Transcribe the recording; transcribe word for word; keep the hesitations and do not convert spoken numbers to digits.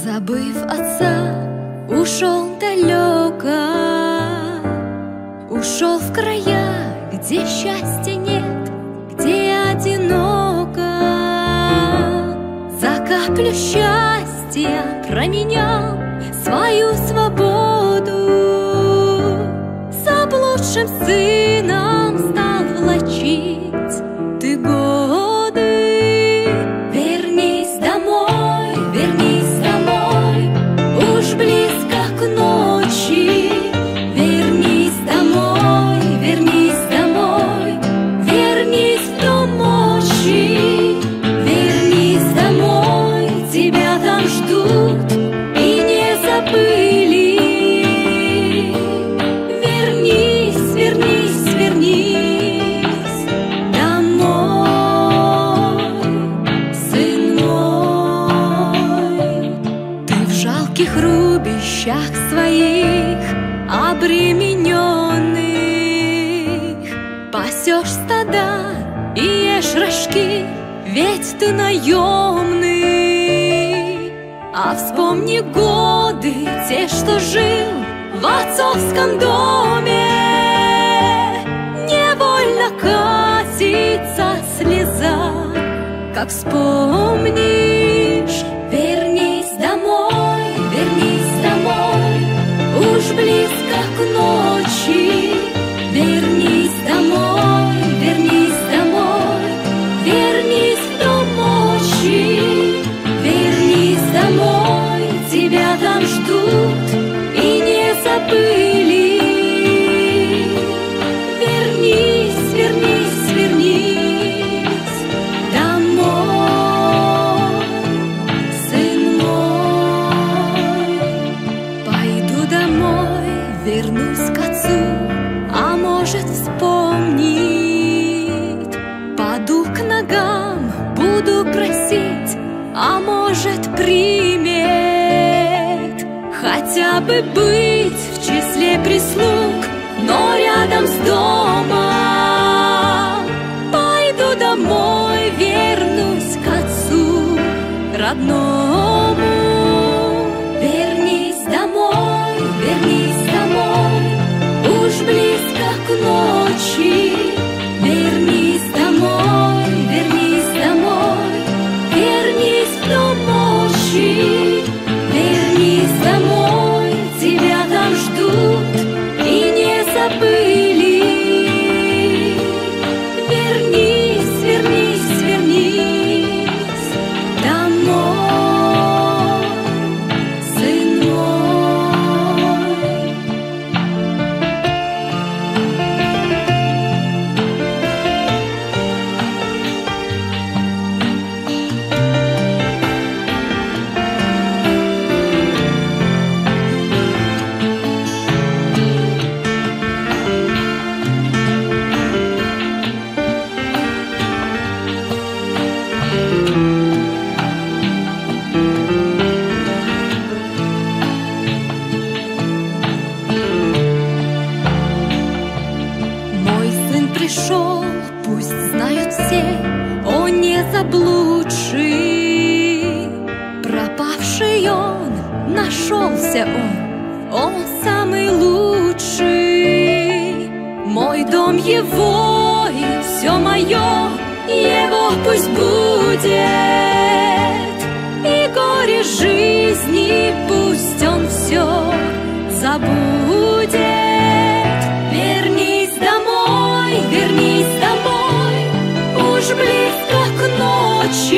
Забыв отца, ушел далеко, ушел в края, где счастья нет, где одиноко. За каплю счастья променял свою свободу, заблудшим сыном стал влачить ты годы. Вернись домой, вернись домой, уж близко к ночи. Вернись домой, вернись домой, вернись в дом мощи. Вернись домой, тебя там ждут и не забыли. Вернись, вернись, вернись домой, сын мой. Ты в жалких рубищах своих обремененных пасешь стада и ешь рожки, ведь ты наемный. А вспомни годы те, что жил в отцовском доме, невольно катится слеза, как вспомнишь. Вернись домой, вернись домой, уж близко к ночи. Вернись домой, вернись домой, вернись в дом мощи. Вернись домой, тебя там ждут и не забыли. Вернись, вернись, вернись домой, сын мой. Пойду домой, вернусь к отцу, а может вспомнит. Паду к ногам, буду просить, а может примет. Хотя бы быть в числе прислуг, но рядом с домом. Пойду домой, вернусь к отцу родному. Вернись домой, вернись домой, уж близко к ночи. Вернись домой, вернись домой, вернись в дом мощи. Вернись домой, тебя там ждут и не забыли. Вернись, вернись, вернись домой, сын мой. Мой сын пришел, пусть знают все, он не заблудший. Пропавший он, нашелся он, он самый лучший. Мой дом его и все мое, его пусть будет. И горе жизни пусть он все забудет. Вернись домой, вернись домой, уж близко к ночи.